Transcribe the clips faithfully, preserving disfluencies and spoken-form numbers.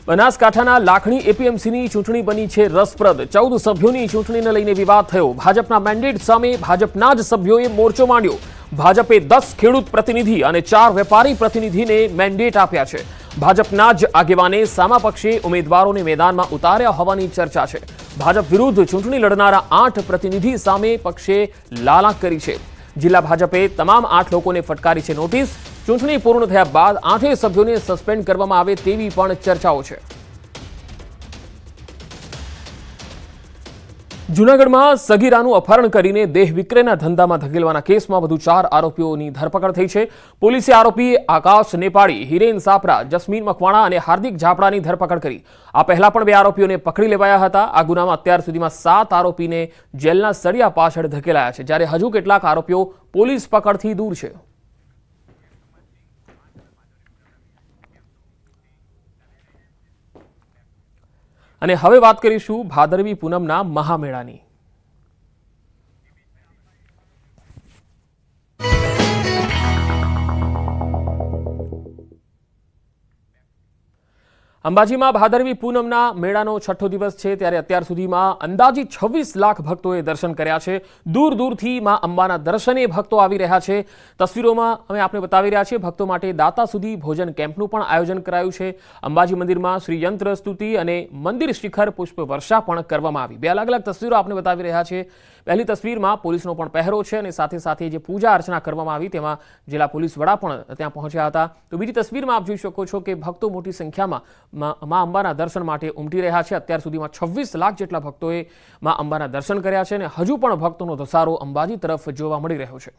બનાસકાંઠાના લાખણી એપીએમસીની ચૂંટણી બની છે રસપ્રદ। ચૌદ સભ્યોની ચૂંટણીને લઈને વિવાદ થયો। ભાજપના મેન્ડેટ સામે ભાજપના જ સભ્યોએ મોરચો માંડ્યો। ભાજપે દસ ખેડૂત પ્રતિનિધિ અને ચાર વેપારી પ્રતિનિધિને મેન્ડેટ આપ્યા છે। ભાજપના જ આગેવાને સામા પક્ષે ઉમેદવારોને મેદાનમાં ઉતાર્યા હોવાની ચર્ચા છે। ભાજપ વિરુદ્ધ ચૂંટણી લડનારા આઠ પ્રતિનિધિ સામે પક્ષે લાલાક કરી છે। જિલ્લા ભાજપે તમામ આઠ લોકોને ફટકારી છે નોટિસ। ચૂંટણી પૂર્ણ થયા બાદ આઠેય સભ્યોને સસ્પેન્ડ કરવામાં આવે તેવી પણ ચર્ચાઓ છે। જૂનાગઢમાં સગીરાનું અપહરણ કરીને દેહ વિક્રયના ધંધામાં ધકેલવાના કેસમાં વધુ ચાર આરોપીઓની ધરપકડ થઈ છે। પોલીસે આરોપી આકાશ નેપાળી, હિરેન સાપરા, જસ્મીન મકવાણા અને હાર્દિક ઝાપડાની ધરપકડ કરી। આ પહેલા પણ બે આરોપીઓને પકડી લેવાયા હતા। આ ગુનામાં અત્યાર સુધીમાં સાત આરોપીને જેલના સળિયા પાછળ ધકેલાયા છે, જ્યારે હજુ કેટલાક આરોપીઓ પોલીસ પકડથી દૂર છે। અને હવે વાત કરીશું ભાદરવી પૂનમના મહામેળાની। અંબાજીમાં ભાદરવી પૂનમના મેળાનો છઠ્ઠો દિવસ છે, ત્યારે અત્યાર સુધીમાં અંદાજિત છવ્વીસ લાખ ભક્તોએ દર્શન કર્યા છે। દૂર દૂરથી માં અંબાના દર્શને ભક્તો આવી રહ્યા છે। તસવીરોમાં અમે આપને બતાવી રહ્યા છીએ। ભક્તો માટે દાતા સુધી ભોજન કેમ્પનું પણ આયોજન કરાયું છે। અંબાજી મંદિરમાં શ્રી યંત્ર સ્તુતિ અને મંદિર શિખર પુષ્પ વર્ષા પણ કરવામાં આવી। બે અલગ અલગ તસવીરો આપને બતાવી રહ્યા છે। પહેલી તસવીરમાં પોલીસનો પણ પહેરો છે અને સાથે સાથે જે પૂજા અર્ચના કરવામાં આવી તેમાં જિલ્લા પોલીસ વડા પણ ત્યાં પહોંચ્યા હતા। તો બીજી તસવીરમાં આપ જોઈ શકો છો કે ભક્તો મોટી સંખ્યામાં માં અંબાના દર્શન માટે ઉમટી રહ્યા છે। અત્યાર સુધીમાં છવ્વીસ લાખ જેટલા ભક્તોએ માં અંબાના દર્શન કર્યા છે અને હજુ પણ ભક્તોનો ધસારો અંબાજી તરફ જોવા મળી રહ્યો છે।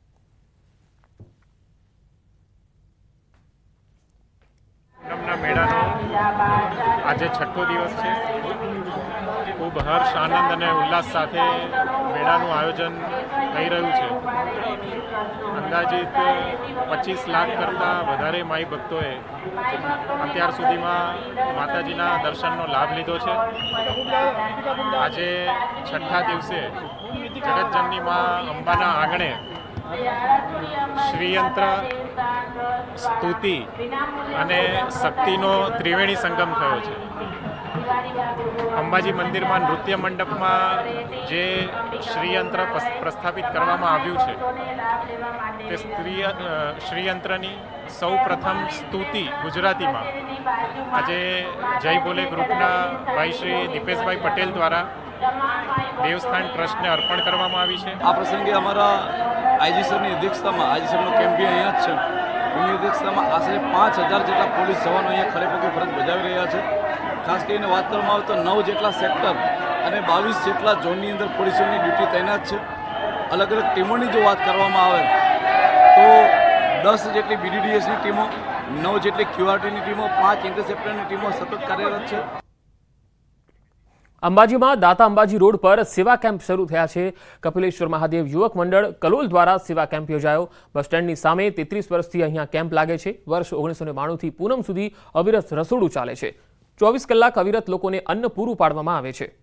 પૂનમના મેળાનો આજે છઠ્ઠો દિવસ છે। ખૂબ હર્ષ, આનંદ અને ઉલ્લાસ સાથે મેળાનું આયોજન થઈ રહ્યું છે। અંદાજિત પચીસ લાખ કરતાં વધારે માઈ ભક્તોએ અત્યાર સુધીમાં માતાજીના દર્શનનો લાભ લીધો છે। આજે છઠ્ઠા દિવસે જગતજનની માં અંબાના આંગણે શ્રીયંત્ર, સ્તુતિ અને શક્તિનો ત્રિવેણી સંગમ થયો છે। અંબાજી મંદિરમાં નૃત્ય મંડપમાં જે શ્રીયંત્ર પ્રસ્થાપિત કરવામાં આવ્યું છે તે સ્ત્રી શ્રીયંત્રની સૌ પ્રથમ સ્તુતિ ગુજરાતીમાં આજે જય બોલે ગ્રુપના ભાઈ શ્રી દીપેશભાઈ પટેલ દ્વારા દેવસ્થાન ટ્રસ્ટને અર્પણ કરવામાં આવી છે। આ પ્રસંગે અમારા આઈજી સરની અધ્યક્ષતામાં, આઈજી સરનો કેમ્પ બી અહીંયા જ છે, એની અધ્યક્ષતામાં આશરે પાંચ હજાર જેટલા પોલીસ જવાનો અહીંયા ખડેપગે ફરજ બજાવી રહ્યા છે। ખાસ કરીને વાત કરવામાં આવે તો નવ જેટલા સેક્ટર અને બાવીસ જેટલા ઝોનની અંદર પોલીસોની ડ્યુટી તૈનાત છે। અલગ અલગ ટીમોની જો વાત કરવામાં આવે તો દસ જેટલી બીડીડીએસની ટીમો, નવ જેટલી ક્યુઆરટીની ટીમો, પાંચ ઇન્ટરસેપ્ટરની ટીમો સતત કાર્યરત છે। અંબાજીમાં દાતા અંબાજી રોડ પર સેવા કેમ્પ શરૂ થયા છે। કપિલેશ્વર મહાદેવ યુવક મંડળ કલોલ દ્વારા સેવા કેમ્પ યોજાયો। બસ સ્ટેન્ડની સામે તેત્રીસ વર્ષથી અહીંયા કેમ્પ લાગે છે। વર્ષ ઓગણીસો બાણું થી પૂનમ સુધી અવિરત રસોડું ચાલે છે। ચોવીસ કલાક અવિરત લોકોને અન્ન પૂરું પાડવામાં આવે છે।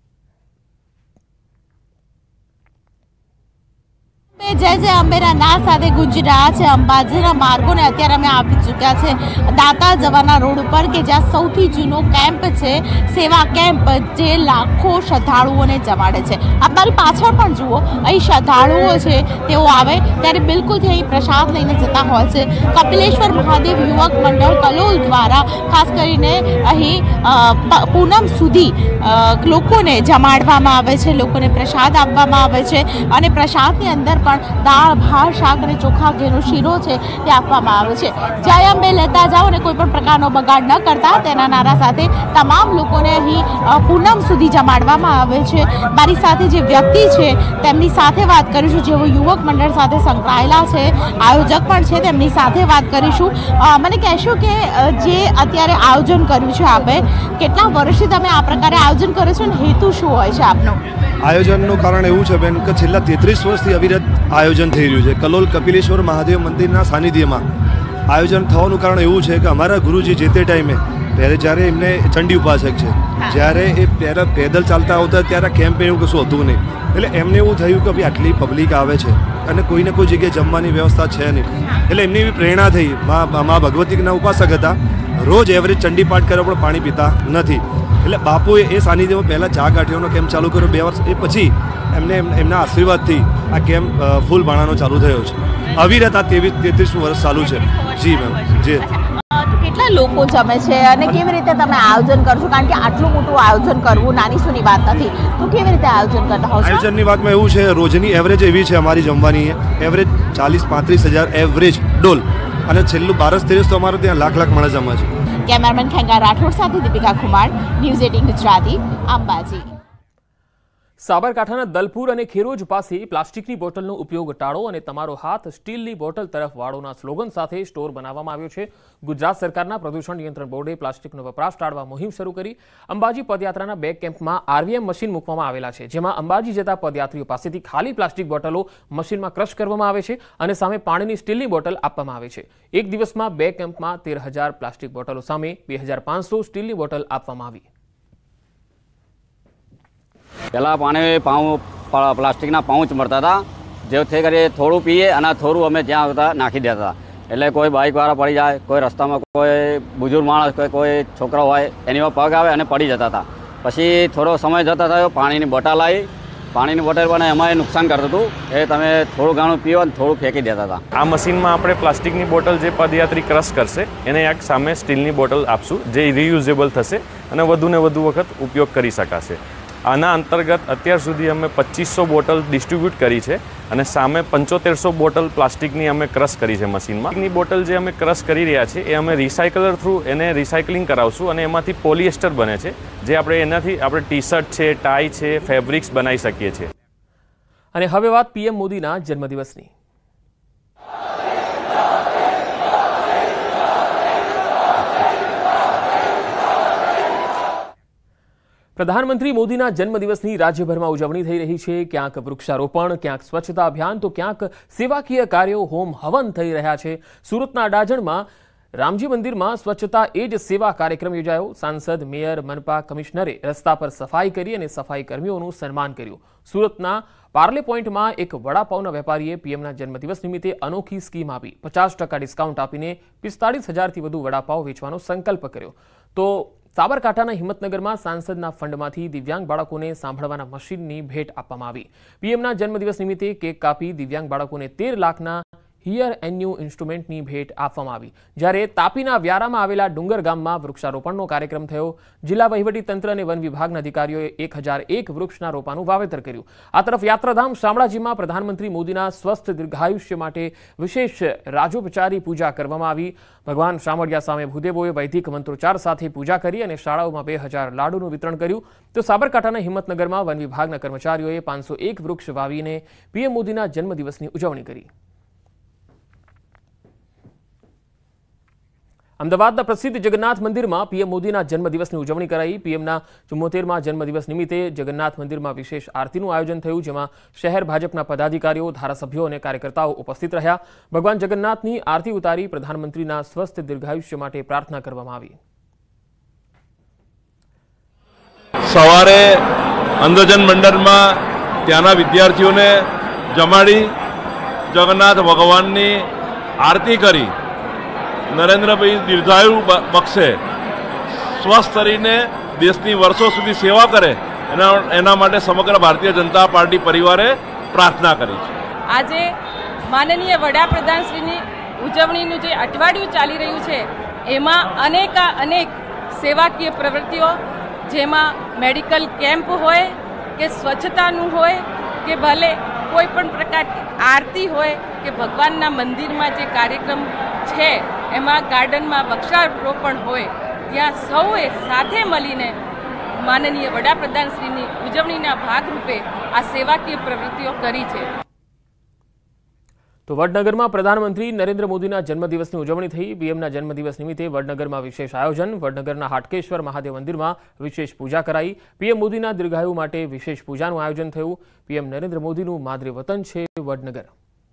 જય જય અંબેના નાદ સાથે ગુંજી રહ્યા છે અંબાજીના માર્ગોને। અત્યારે અમે આવી ચૂક્યા છે દાતા જવાના રોડ ઉપર કે જ્યાં સૌથી જૂનો કેમ્પ છે, સેવા કેમ્પ, જે લાખો શ્રદ્ધાળુઓને જમાડે છે। આ મારી પાછળ પણ જુઓ, અહીં શ્રદ્ધાળુઓ છે તેઓ આવે ત્યારે બિલકુલથી અહીં પ્રસાદ લઈને જતા હોય છે। કપિલેશ્વર મહાદેવ યુવક મંડળ કલોલ દ્વારા ખાસ કરીને અહીં પૂનમ સુધી લોકોને જમાડવામાં આવે છે, લોકોને પ્રસાદ આપવામાં આવે છે અને પ્રસાદની અંદર પણ દાળ, ભાત, શાક અને ચોખા ઘેનો શીરો છે તે આપવામાં આવે છે। જય અંબે લેતા જાઓ અને કોઈ પણ પ્રકારનો બગાડ ન કરતા તેના નારા સાથે તમામ લોકોને અહીં પૂનમ સુધી જમાડવામાં આવે છે। મારી સાથે જે વ્યક્તિ છે તેમની સાથે વાત કરીશું, જેઓ યુવક મંડળ સાથે સંકળાયેલા છે, આયોજક પણ છે, તેમની સાથે વાત કરીશું। મને કહેશો કે જે અત્યારે આયોજન કર્યું છે આપે, કેટલા વર્ષથી તમે આ પ્રકારે આયોજન કરો છો અને હેતુ શું હોય છે આપનો? આયોજનનું કારણ એવું છે બેન કે છેલ્લા તેત્રીસ વર્ષથી અવિરત આયોજન થઈ રહ્યું છે। કલોલ કપિલેશ્વર મહાદેવ મંદિરના સાનિધ્યમાં આયોજન થવાનું કારણ એવું છે કે અમારા ગુરુજી જે તે ટાઈમે ત્યારે જ્યારે એમને ચંડી ઉપાસક છે, જ્યારે એ ત્યારે પેદલ ચાલતા આવતા ત્યારે કેમ્પ એવું કશું હતું નહીં, એટલે એમને એવું થયું કે ભાઈ આટલી પબ્લિક આવે છે અને કોઈને કોઈ જગ્યાએ જમવાની વ્યવસ્થા છે નહીં, એટલે એમની એવી પ્રેરણા થઈ। મા મા ભગવતીના ઉપાસક હતા, રોજ એવરેજ ચંડી પાઠ કર્યા પણ પાણી પીતા નથી. એટલે બાપુએ એ સાનિધ્યમાં પહેલાં ચા ગાંઠિયાનો કેમ્પ ચાલુ કર્યો બે વર્ષ, એ પછી એમને એમના આશીર્વાદથી આ કેમ્પ ફૂલ ભાણાનો ચાલુ થયો છે. અવિરત આ ત્રેવીસ તેત્રીસમું વર્ષ ચાલુ છે. જી મેમ. જી. કેટલા લોકો જમે છે અને કેવી રીતે તમે આયોજન કરશો? કારણ કે આટલું મોટું આયોજન કરવું નાની સૂની વાત નથી, તો કેવી રીતે આયોજન કરતા હોવ છો? આયોજનની વાતમાં એવું છે, રોજની એવરેજ એવી છે અમારી જમવાની એવરેજ ચાલીસ પાંત્રીસ હજાર એવરેજ ડોલ, અને છેલ્લું બારસ તેરસ તો અમારે ત્યાં લાખ લાખ માણસ જમે છે. કેમેરામેન ખેંગા રાઠોડ સાથે દીપિકા કુમાર, ન્યૂઝ એટીન ગુજરાતી, અંબાજી. સાબરકાંઠાના દલપુર અને ખેરોજ પાસે પ્લાસ્ટિકની બોટલનો ઉપયોગ ટાળો અને તમારો હાથ સ્ટીલની બોટલ તરફ વાળોના સ્લોગન સાથે સ્ટોર બનાવવામાં આવ્યો છે. ગુજરાત સરકારના પ્રદૂષણ નિયંત્રણ બોર્ડે પ્લાસ્ટિકનો વપરાશ ટાળવા મુહિમ શરૂ કરી. અંબાજી પદયાત્રાના બે કેમ્પમાં આરવીએમ મશીન મૂકવામાં આવેલા છે, જેમાં અંબાજી જતા પદયાત્રીઓ પાસેથી ખાલી પ્લાસ્ટિક બોટલો મશીનમાં ક્રશ કરવામાં આવે છે અને સામે પાણીની સ્ટીલની બોટલ આપવામાં આવે છે. એક દિવસમાં બે કેમ્પમાં તેર હજાર પ્લાસ્ટિક બોટલો સામે બે હજાર પાંચસો સ્ટીલની બોટલ આપવામાં આવી. પહેલાં પાણી પાઉં પ્લાસ્ટિકના પાઉચ મળતા હતા, જેથી કરી થોડું પીએ અને થોડું અમે જ્યાં હતા નાખી દેતા. એટલે કોઈ બાઇકવાળા પડી જાય, કોઈ રસ્તામાં કોઈ બુજુર્ગ માણસ, કોઈ કોઈ છોકરો હોય એની પગ આવે અને પડી જતા હતા. પછી થોડો સમય જતા થયો, પાણીની બોટલ આવી, પાણીની બોટલ પણ એમાં નુકસાન કરતું હતું. એ તમે થોડું ઘણું પીવો અને થોડું ફેંકી દેતા હતા. આ મશીનમાં આપણે પ્લાસ્ટિકની બોટલ જે પદયાત્રી ક્રશ કરશે એને એક સામે સ્ટીલની બોટલ આપશું, જે રિયુઝેબલ થશે અને વધુને વધુ વખત ઉપયોગ કરી શકાશે. આના અંતર્ગત અત્યાર સુધી અમે પચીસો બોટલ ડિસ્ટ્રીબ્યુટ કરી છે અને સામે પંચોતેરસો બોટલ પ્લાસ્ટિકની અમે ક્રશ કરી છે મશીનમાં. ની બોટલ જે અમે ક્રશ કરી રહ્યા છીએ એ અમે રિસાયકલર થ્રુ એને રિસાયકલિંગ કરાવશું અને એમાંથી પોલિએસ્ટર બને છે, જે આપણે એનાથી આપણે ટી શર્ટ છે, ટાઈ છે, ફેબ્રિક્સ બનાવી શકીએ છીએ. અને હવે વાત પીએમ મોદીના જન્મદિવસની. પ્રધાનમંત્રી મોદીના જન્મદિવસની રાજ્યભરમાં ઉજવણી થઈ રહી છે. ક્યાંક વૃક્ષારોપણ, ક્યાંક સ્વચ્છતા અભિયાન, તો ક્યાંક સેવાકીય કાર્યો, હોમ હવન થઈ રહ્યા છે. સુરતના અડાજણમાં રામજી મંદિરમાં સ્વચ્છતા એ જ સેવા કાર્યક્રમ યોજાયો. સાંસદ, મેયર, મનપા કમિશનરે રસ્તા પર સફાઈ કરી અને સફાઈ કર્મીઓનું સન્માન કર્યું. સુરતના પાર્લે પોઈન્ટમાં એક વડાપાવના વેપારીએ પીએમના જન્મદિવસ નિમિત્તે અનોખી સ્કીમ આપી. પચાસ ટકા ડિસ્કાઉન્ટ આપીને પિસ્તાળીસ હજારથી વધુ વડાપાવ વેચવાનો સંકલ્પ કર્યો. તો સાબરકાંઠાના હિંમતનગરમાં સાંસદના ફંડમાંથી દિવ્યાંગ બાળકોને સાંભળવાના મશીનની ભેટ આપવામાં આવી. પીએમના જન્મદિવસ નિમિત્તે કેક કાપી દિવ્યાંગ બાળકોને તેર લાખના હિયર એન્યુ ઇન્સ્ટ્રુમેન્ટની ભેટ આપવામાં આવી. જ્યારે તાપીના વ્યારામાં આવેલા ડુંગર ગામમાં વૃક્ષારોપણનો કાર્યક્રમ થયો. જિલ્લા વહીવટીતંત્ર અને વન વિભાગના અધિકારીઓએ એક હજાર એક વૃક્ષના રોપાનું વાવેતર કર્યું. આ તરફ યાત્રાધામ શામળાજીમાં પ્રધાનમંત્રી મોદીના સ્વસ્થ દીર્ઘાયુષ્ય માટે વિશેષ રાજોપચારી પૂજા કરવામાં આવી. ભગવાન શામળિયા સામે ભૂદેવોએ વૈદિક મંત્રોચ્ચાર સાથે પૂજા કરી અને શાળાઓમાં બે હજાર લાડુનું વિતરણ કર્યું. તો સાબરકાંઠાના હિંમતનગરમાં વન વિભાગના કર્મચારીઓએ પાંચસો એક વૃક્ષ વાવીને પીએમ મોદીના જન્મદિવસની ઉજવણી કરી. અમદાવાદના પ્રસિદ્ધ જગન્નાથ મંદિરમાં પીએમ મોદીના જન્મદિવસની ઉજવણી કરાઈ. પીએમના ચુમ્મોતેરમાં જન્મદિવસ નિમિત્તે જગન્નાથ મંદિરમાં વિશેષ આરતીનું આયોજન થયું, જેમાં શહેર ભાજપના પદાધિકારીઓ, ધારાસભ્યો અને કાર્યકર્તાઓ ઉપસ્થિત રહ્યા. ભગવાન જગન્નાથની આરતી ઉતારી પ્રધાનમંત્રીના સ્વસ્થ દીર્ઘાયુષ્ય માટે પ્રાર્થના કરવામાં આવી. સવારે અંધજન મંડળમાં ત્યાંના વિદ્યાર્થીઓને જમાડી જગન્નાથ ભગવાનની આરતી કરી નરેન્દ્રભાઈ દીર્ઘાયુ બક્ષે, સ્વસ્થ રહીને દેશની વર્ષો સુધી સેવા કરે એના એના માટે સમગ્ર ભારતીય જનતા પાર્ટી પરિવારે પ્રાર્થના કરી છે. આજે માનનીય વડાપ્રધાનશ્રીની ઉજવણીનું જે અઠવાડિયું ચાલી રહ્યું છે એમાં અનેકા અનેક સેવાકીય પ્રવૃત્તિઓ, જેમાં મેડિકલ કેમ્પ હોય કે સ્વચ્છતાનું હોય કે ભલે કોઈ પણ પ્રકારની આરતી હોય કે ભગવાનના મંદિરમાં જે કાર્યક્રમ છે એમાં ગાર્ડનમાં વૃક્ષારોપણ હોય, ત્યાં સૌએ સાથે મળીને માનનીય વડાપ્રધાનશ્રીની ઉજવણીના ભાગરૂપે આ સેવાકીય પ્રવૃત્તિઓ કરી છે. તો વડનગરમાં પ્રધાનમંત્રી નરેન્દ્ર મોદીના જન્મદિવસની ઉજવણી થઈ. પીએમના જન્મદિવસ નિમિત્તે વડનગરમાં વિશેષ આયોજન. વડનગરના હાટકેશ્વર મહાદેવ મંદિરમાં વિશેષ પૂજા કરાઈ. પીએમ મોદીના દીર્ઘાયુ માટે વિશેષ પૂજાનું આયોજન થયું. પીએમ નરેન્દ્ર મોદીનું માદરે વતન છે વડનગર.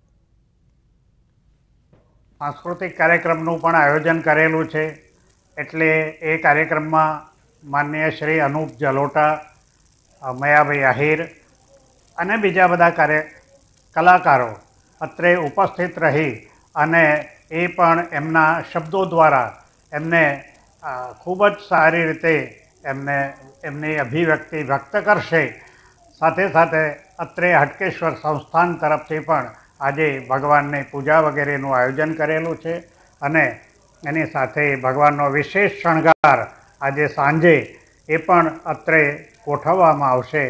સાંસ્કૃતિક કાર્યક્રમનું પણ આયોજન કરેલું છે, એટલે એ કાર્યક્રમમાં માનનીય શ્રી અનુપ જલોટા, મયાભાઈ આહિર અને બીજા બધા કાર્ય કલાકારો અત્રે ઉપસ્થિત રહી અને એ પણ એમના શબ્દો દ્વારા એમને ખૂબ જ સારી રીતે એમને એમની અભિવ્યક્તિ વ્યક્ત કરશે. સાથે સાથે અત્રે હટકેશ્વર સંસ્થાન તરફથી પણ આજે ભગવાનની પૂજા વગેરેનું આયોજન કરેલું છે અને એની સાથે ભગવાનનો વિશેષ શણગાર આજે સાંજે એ પણ અત્રે ગોઠવવામાં આવશે.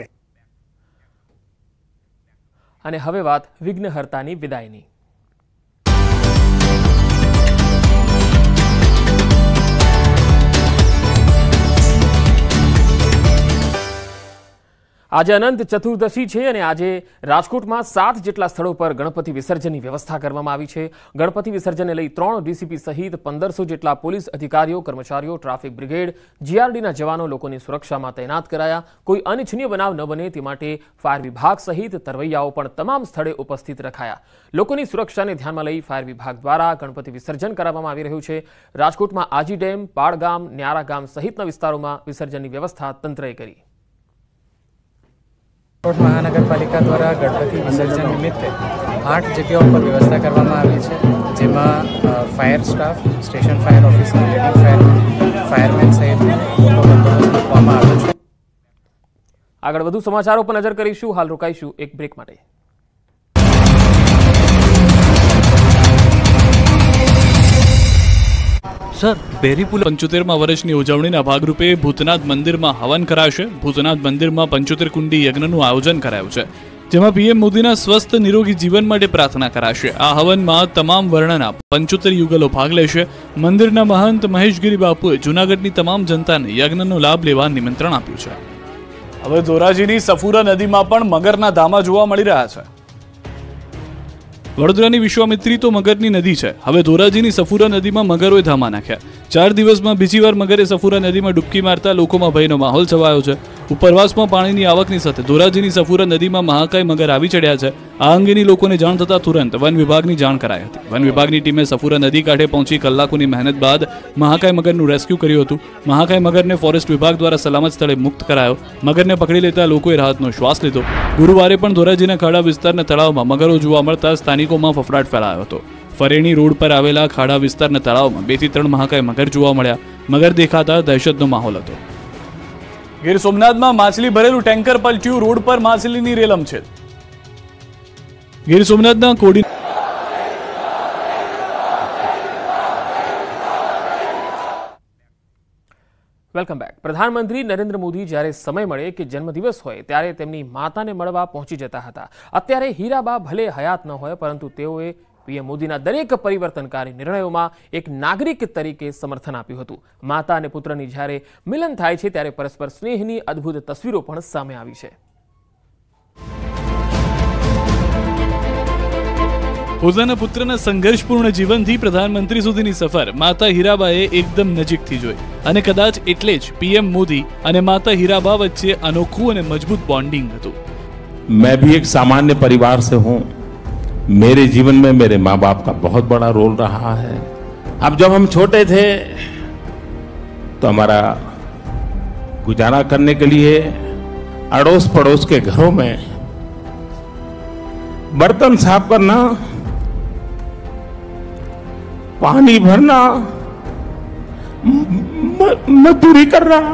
અને હવે વાત વિઘ્નહર્તાની વિદાયની. આજે અનંત ચતુર્દશી છે અને આજે રાજકોટમાં સાત જેટલા સ્થળો પર ગણપતિ વિસર્જનની વ્યવસ્થા કરવામાં આવી છે. ગણપતિ વિસર્જનને લઈ ત્રણ ડીસીપી સહિત પંદરસો જેટલા પોલીસ અધિકારીઓ, કર્મચારીઓ, ટ્રાફિક બ્રિગેડ, જીઆરડીના જવાનો લોકોની સુરક્ષામાં તૈનાત કરાયા. કોઈ અનિચ્છનીય બનાવ ન બને તે માટે ફાયર વિભાગ સહિત તરવૈયાઓ પણ તમામ સ્થળે ઉપસ્થિત રખાયા. લોકોની સુરક્ષાને ધ્યાનમાં લઈ ફાયર વિભાગ દ્વારા ગણપતિ વિસર્જન કરાવવામાં આવી રહ્યું છે. રાજકોટમાં આજી ડેમ, પાળગામ, ન્યારા ગામ સહિતના વિસ્તારોમાં વિસર્જનની વ્યવસ્થા તંત્રએ કરી. રાજકોટ મહાનગરપાલિકા દ્વારા ગણપતિ વિસર્જન નિમિત્તે આઠ જગ્યાઓ પર વ્યવસ્થા કરવામાં આવી છે, જેમાં fire staff, station fire officer, lady fireman, fireman સહિત મોટો બંદોબસ્ત મૂકવામાં આવ્યો છે. આગળ વધુ સમાચારો પર નજર કરીશું. હાલ રોકાઈશું એક બ્રેક માટે. સર, બેરીપુલ પંચોતેરમાં વર્ષની ઉજવણીના ભાગરૂપે ભૂતનાથ મંદિરમાં હવન કરાશે. ભૂતનાથ મંદિરમાં પંચોતેર કુંડી યજ્ઞનું આયોજન કરાયું છે, જેમાં પીએમ મોદીના સ્વસ્થ નિરોગી જીવન માટે પ્રાર્થના કરાશે. આ હવનમાં તમામ વર્ણના પંચોતેર યુગલો ભાગ લેશે. મંદિરના મહંત મહેશગીરી બાપુએ જૂનાગઢની તમામ જનતાને યજ્ઞનો લાભ લેવા નિમંત્રણ આપ્યું છે. હવે ધોરાજીની સફુરા નદીમાં પણ મગરના ધામા જોવા મળી રહ્યા છે. વડોદરાની વિશ્વામિત્રી તો મગરની નદી છે. હવે ધોરાજીની સફુરા નદીમાં મગરોએ ધામા નાખ્યા. ચાર દિવસમાં બીજી વાર મગરે સફુરા નદીમાં ડૂબકી મારતા લોકોમાં ભયનો માહોલ છવાયો છે. ઉપરવાસમાં પાણીની આવકની સાથે ધોરાજીની સફુરા નદીમાં મહાકાય મગર આવી ચડ્યા છે. આ અંગેની લોકોને જાણ થતાં તુરંત વન વિભાગની જાણ કરાઈ હતી. વન વિભાગની ટીમે સફુરા નદી કાંઠે પહોંચી કલાકોની મહેનત બાદ મહાકાય મગરનું રેસ્ક્યુ કર્યું હતું. મહાકાય મગરને ફોરેસ્ટ વિભાગ દ્વારા સલામત સ્થળે મુક્ત કરાયો. મગરને પકડી લેતા લોકોએ રાહતનો શ્વાસ લીધો. ગુરુવારે પણ ધોરાજીના ખાડા વિસ્તારના તળાવમાં મગરો જોવા મળતા સ્થાનિકોમાં ફફડાટ ફેલાયો હતો. ફરેણી રોડ પર આવેલા ખાડા વિસ્તારના તળાવમાં બે થી ત્રણ મહાકાય મગર જોવા મળ્યા. મગર દેખાતા દહેશતનો માહોલ હતો. ગીર સોમનાથમાં માછલી ભરેલું ટેન્કર પલટ્યું. રોડ પર માછલીની રેલમ છે. ગીર સોમનાથના કોડી વેલકમ બેક. પ્રધાનમંત્રી નરેન્દ્ર મોદી જ્યારે સમય મળે કે જન્મદિવસ હોય ત્યારે તેમની માતાને મળવા પહોંચી જતા હતા. અત્યારે હીરાબા ભલે હયાત ન હોય, પરંતુ તેઓએ પીએમ મોદીના દરેક પરિવર્તનકારી નિર્ણયોમાં એક નાગરિક તરીકે સમર્થન આપ્યું હતું. માતા અને પુત્રની જ્યારે મિલન થાય છે ત્યારે પરસ્પર સ્નેહની અદ્ભુત તસવીરો પણ સામે આવી છે. પોતાના પુત્રના સંઘર્ષપૂર્ણ જીવનથી પ્રધાનમંત્રી સુધીની સફર માતા હીરાબાએ એકદમ નજીકથી જોઈ અને કદાચ એટલે જ પીએમ મોદી અને માતા હીરાબા વચ્ચે અનોખું અને મજબૂત બોન્ડિંગ હતું. मैं भी एक सामान्य परिवार से हूं. मेरे जीवन में मेरे माँ बाप का बहुत बड़ा रोल रहा है. अब जब हम छोटे थे तो हमारा गुजारा करने के लिए अड़ोस पड़ोस के घरों में बर्तन साफ करना, पानी भरना, मजदूरी करना.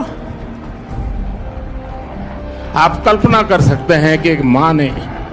आप कल्पना कर सकते हैं कि एक माँ ने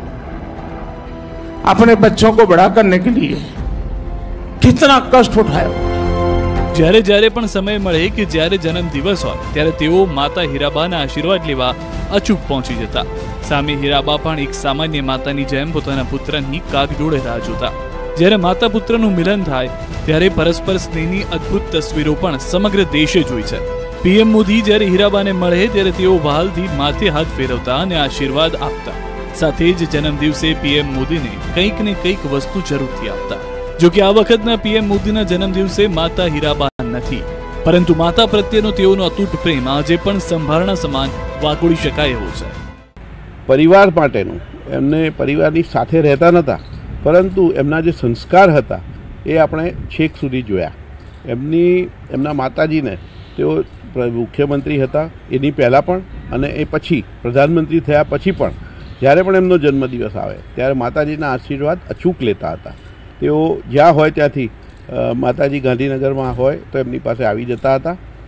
अपने बच्चों को बड़ा करने के लिए कितना कष्ट उठाया. જ્યારે જ્યારે પણ સમય મળે કે જ્યારે જન્મ દિવસ હોય ત્યારે તેઓ માતા હીરાબાના આશીર્વાદ લેવા અચૂક પહોંચી જતા. સામે હીરાબા પણ એક સામાન્ય માતાની જેમ પોતાના પુત્રની કાગડોળે રાહ જોતા. જ્યારે માતા પુત્રનું મિલન થાય ત્યારે પરસ્પર સ્નેહની અદ્ભુત તસવીરો પણ સમગ્ર દેશે જોઈ છે. પીએમ મોદી જ્યારે હીરાબાને મળે ત્યારે તેઓ વહાલથી માથે હાથ ફેરવતા અને આશીર્વાદ આપતા. સાથે જ જન્મ દિવસે પીએમ મોદીને કંઈક ને કંઈક વસ્તુ જરૂરથી આપતા. જો કે આ વખતના પીએમ મોદીના જન્મ દિવસે માતા હીરાબા નથી, પરંતુ માતા પ્રત્યેનો તેઓનો અતૂટ પ્રેમ આજે પણ સંભારણા સમાન વાગોળી શકાય એવો છે. પરિવાર માટેનું એમને પરિવારની સાથે રહેતા નહોતા, પરંતુ એમના જે સંસ્કાર હતા એ આપણે છેક સુધી જોયા. એમની એમના માતાજીને તેઓ મુખ્યમંત્રી હતા એની પહેલાં પણ અને એ પછી પ્રધાનમંત્રી થયા પછી પણ જ્યારે પણ એમનો જન્મદિવસ આવે ત્યારે માતાજીના આશીર્વાદ અચૂક લેતા હતા. તેઓ જ્યાં હોય ત્યાંથી માતાજી ગાંધીનગરમાં હોય તો એમની પાસે આવી જતા હતા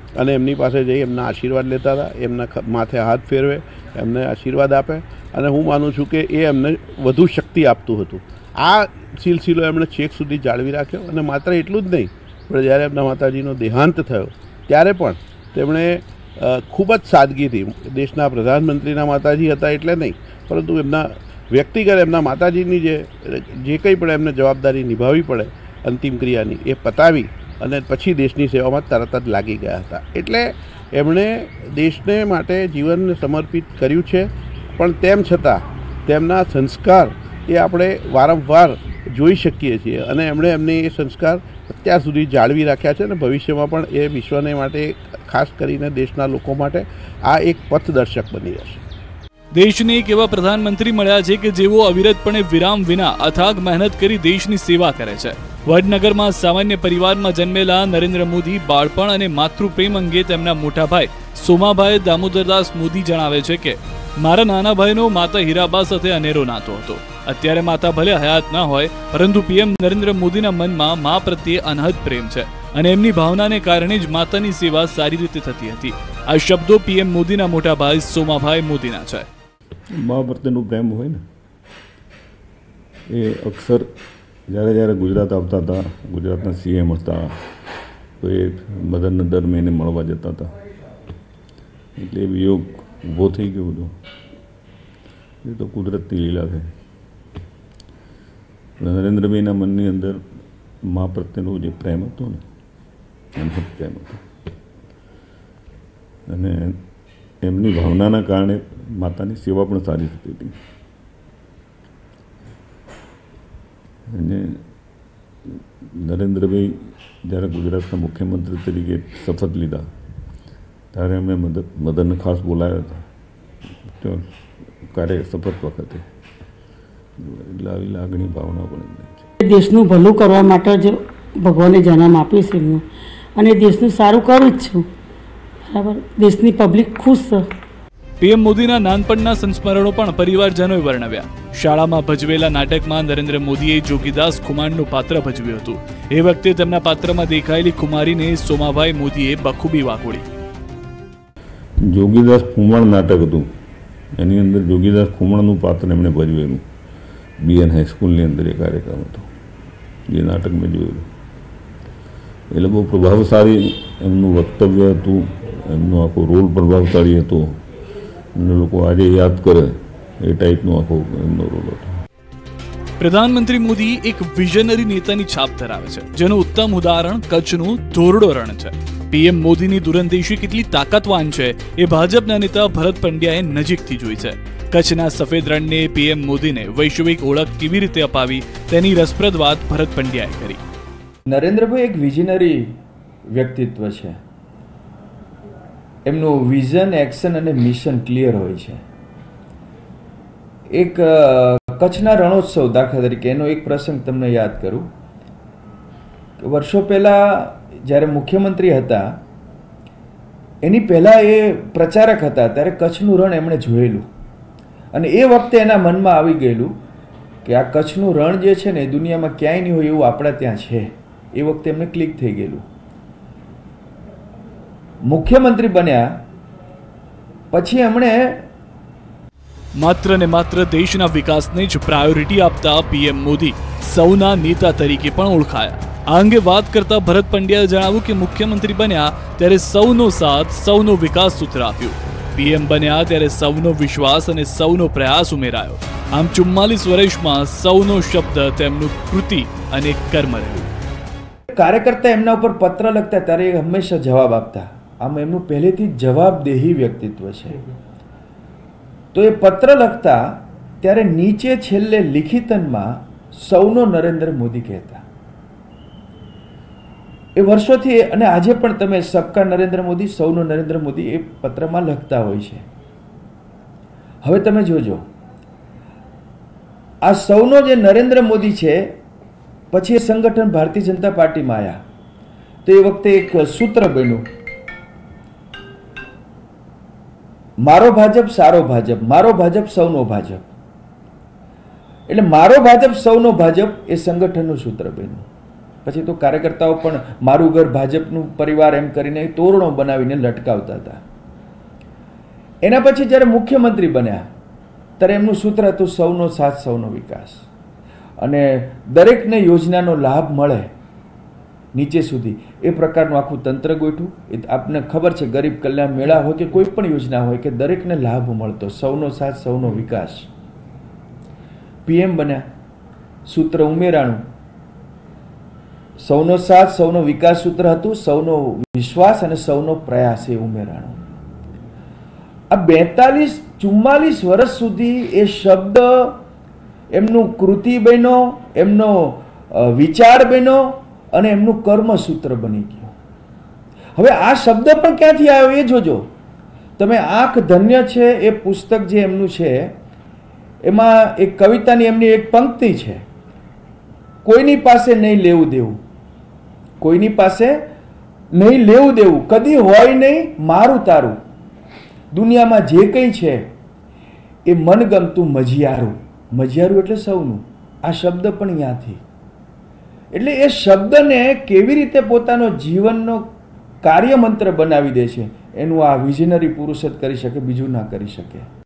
અને એમની પાસે જઈ એમના આશીર્વાદ લેતા હતા, એમના માથે હાથ ફેરવે, એમને આશીર્વાદ આપે, અને હું માનું છું કે એ એમને વધુ શક્તિ આપતું હતું. આ સિલસિલો એમણે છેક સુધી જાળવી રાખ્યો. અને માત્ર એટલું જ નહીં, પણ જ્યારે એમના માતાજીનો દેહાંત થયો ત્યારે પણ તેમણે ખૂબ જ સાદગીથી, દેશના પ્રધાનમંત્રીના માતાજી હતા એટલે નહીં, પરંતુ એમના વ્યક્તિગત એમના માતાજીની જે જે કંઈ પણ એમને જવાબદારી નિભાવવી પડે અંતિમ ક્રિયાની, એ પતાવી અને પછી દેશની સેવામાં તરત જ લાગી ગયા હતા. એટલે એમણે દેશને માટે જીવનને સમર્પિત કર્યું છે, પણ તેમ છતાં તેમના સંસ્કાર એ આપણે વારંવાર જોઈ શકીએ છીએ, અને એમણે એમને એ સંસ્કાર અત્યાર સુધી જાળવી રાખ્યા છે, અને ભવિષ્યમાં પણ એ વિશ્વને માટે, ખાસ કરીને દેશના લોકો માટે આ એક પથદર્શક બની રહેશે. દેશને એક એવા પ્રધાનમંત્રી મળ્યા છે કે જેઓ અવિરતપણે વિરામ વિના અથાગ મહેનત કરી દેશની સેવા કરે છે. વડનગરમાં સામાન્ય પરિવારમાં જન્મેલા નરેન્દ્ર મોદી બાળપણ અને માતૃપ્રેમ અંગે તેમના મોટા ભાઈ સોમાભાઈ દામોદરદાસ મોદી જણાવે છે કે મારા નાના ભાઈનો માતા હીરાબા સાથે અનેરો નાતો હતો. અત્યારે માતા ભલે હયાત ના હોય, પરંતુ પીએમ નરેન્દ્ર મોદીના મનમાં મા પ્રત્યે અનહદ પ્રેમ છે, અને એમની ભાવનાને કારણે જ માતાની સેવા સારી રીતે થતી હતી. આ શબ્દો પીએમ મોદીના મોટા ભાઈ સોમાભાઈ મોદીના છે. મા પ્રત્યેનો પ્રેમ હોય ને, એ અક્ષર જ્યારે જ્યારે ગુજરાત આવતા હતા, ગુજરાતના સીએમ હતા, તો એ મદનને દર મહિને મળવા જતા હતા. એટલે એ વિયોગ ઊભો થઈ ગયો હતો. એ તો કુદરતની લીલા છે. નરેન્દ્રભાઈના મનની અંદર મા પ્રત્યેનો જે પ્રેમ હતો ને, એનો પ્રેમ હતો, અને એમની ભાવનાના કારણે માતાની સેવા પણ સારી થતી હતી. અને નરેન્દ્રભાઈ જ્યારે ગુજરાતના મુખ્યમંત્રી તરીકે શપથ લીધા ત્યારે અમે મદદ મદનને ખાસ બોલાવ્યા હતા કાર્ય શપથ વખતે. એટલે આવી લાગણી ભાવના પણ દેશનું ભલું કરવા માટે જ ભગવાને જન્મ આપ્યો છે એમનું, અને દેશનું સારું કરું જ છું. બરાબર, દેશની પબ્લિક ખુશ છે. પીએમ મોદીના નાનપણના સંસ્મરણો પણ પરિવારજનોએ વર્ણવ્યા. શાળામાં ભજવેલા નાટકમાં નરેન્દ્ર મોદીએ જોગીદાસ ખુમાણનું પાત્ર ભજવ્યું હતું. એ વખતે તેમના પાત્રમાં દેખાયેલી કુમારીને સોમાભાઈ મોદીએ બખૂબી વાગોળી. જોગીદાસ ખુમાણ નાટક હતું, એની અંદર જોગીદાસ ખુમાણનું પાત્ર એમણે ભજવેલું. બીએન હાઈસ્કૂલની અંદર એ કાર્યક્રમ હતો, જે નાટક મેં જોયેલું. એટલે બહુ પ્રભાવશાળી એમનું વક્તવ્ય હતું, એમનો આખો રોલ પ્રભાવશાળી હતો, અને લોકો આજે યાદ કરે એ ટાઈપનો આખો એમનો રોલ હતો. પ્રધાનમંત્રી મોદી એક વિઝનરી નેતાની છાપ ધરાવે છે, જેનું ઉત્તમ ઉદાહરણ કચ્છનું ધોરડો રણ છે. પીએમ મોદીની દૂરંદેશી કેટલી તાકાતવાન છે એ ભાજપના નેતા ભરત પંડ્યાએ નજીકથી જોઈ છે. કચ્છના સફેદ રણને પીએમ મોદીને વૈશ્વિક ઓળખ કેવી રીતે અપાવી તેની રસપ્રદ વાત ભરત પંડ્યાએ કરી. નરેન્દ્રભાઈ એક વિઝનરી વ્યક્તિત્વ છે. એમનું વિઝન, એક્શન અને મિશન ક્લિયર હોય છે. એક કચ્છના રણોત્સવ દાખલા તરીકે એનો એક પ્રસંગ તમને યાદ કરું. વર્ષો પહેલાં જ્યારે મુખ્યમંત્રી હતા, એની પહેલાં એ પ્રચારક હતા, ત્યારે કચ્છનું રણ એમણે જોયેલું, અને એ વખતે એના મનમાં આવી ગયેલું કે આ કચ્છનું રણ જે છે ને એ દુનિયામાં ક્યાંય નહીં હોય એવું આપણા ત્યાં છે. એ વખતે એમને ક્લિક થઈ ગયેલું. મુખ્યમંત્રી બન્યા પછી એમણે માત્ર ને માત્ર દેશના વિકાસને જ પ્રાયોરિટી આપતા પીએમ મોદી સૌના નેતા તરીકે પણ ઓળખાયા. આ અંગે વાત કરતા ભરત પંડ્યાએ જણાવ્યું કે મુખ્યમંત્રી બન્યા ત્યારે સૌનો સાથ, સૌનો વિકાસ સૂત્ર આપ્યું. પીએમ બન્યા ત્યારે સૌનો વિશ્વાસ અને સૌનો પ્રયાસ ઉમેરાયો. આમ ચુમ્માલીસ વર્ષમાં સૌનો શબ્દ તેમનું કૃતિ અને કર્મ રહ્યું. કાર્યકર્તા એમના ઉપર પત્ર લખતા ત્યારે એ હંમેશા જવાબ આપતા. આમ એમનું પહેલેથી જવાબદેહી વ્યક્તિત્વ છે. તો એ પત્ર લખતા ત્યારે નીચે છેલ્લે લિખિતનમાં સૌનો નરેન્દ્ર મોદી કહેતા. એ વર્ષોથી, અને આજે પણ તમે સબકા નરેન્દ્ર મોદી, સૌનો નરેન્દ્ર મોદી એ પત્રમાં લખતા હોય છે. હવે તમે જોજો, આ સૌનો જે નરેન્દ્ર મોદી છે, પછી એ સંગઠન ભારતીય જનતા પાર્ટીમાં આવ્યા તો એ વખતે એક સૂત્ર બન્યું, મારો ભાજપ સારો ભાજપ, મારો ભાજપ સૌનો ભાજપ. એટલે મારો ભાજપ સૌનો ભાજપ એ સંગઠનનું સૂત્ર બન્યું. પછી તો કાર્યકર્તાઓ પણ મારું ઘર ભાજપનું પરિવાર એમ કરીને તોરણો બનાવીને લટકાવતા હતા. એના પછી જ્યારે મુખ્યમંત્રી બન્યા ત્યારે એમનું સૂત્ર હતું સૌનો સાથ સૌનો વિકાસ, અને દરેકને યોજનાનો લાભ મળે નીચે સુધી એ પ્રકારનું આખું તંત્ર ગોઠવું. એ આપને ખબર છે, ગરીબ કલ્યાણ મેળા હોય કે કોઈ પણ યોજના હોય કે દરેકને લાભ મળતો, સૌનો સાથ સૌનો વિકાસ. પીએમ બન્યા, સૂત્ર ઉમેરાણું, સૌનો સાથ સૌનો વિકાસ સૂત્ર હતું, સૌનો વિશ્વાસ અને સૌનો પ્રયાસ એ ઉમેરાણું. આ બેતાલીસ ચુમ્માલીસ વર્ષ સુધી એ શબ્દ એમનું કૃતિ બન્યો, એમનો વિચાર બન્યો અને એમનું કર્મસૂત્ર બની ગયું. હવે આ શબ્દ પણ ક્યાંથી આવ્યો એ જોજો તમે. આંખ ધન્ય છે એ પુસ્તક જે એમનું છે એમાં એક કવિતાની એમની એક પંક્તિ છે, કોઈની પાસે નહીં લેવું દેવું, કોઈની પાસે નહીં લેવું દેવું, કદી હોય નહીં મારું તારું, દુનિયામાં જે કંઈ છે એ મનગમતું મજિયારું. મજિયારું એટલે સૌનું. આ શબ્દ પણ ત્યાંથી. એટલે એ શબ્દને કેવી રીતે પોતાનો જીવનનો કાર્યમંત્ર બનાવી દે છે એનું આ વિઝનરી પુરુષ જ કરી શકે, બીજું ના કરી શકે.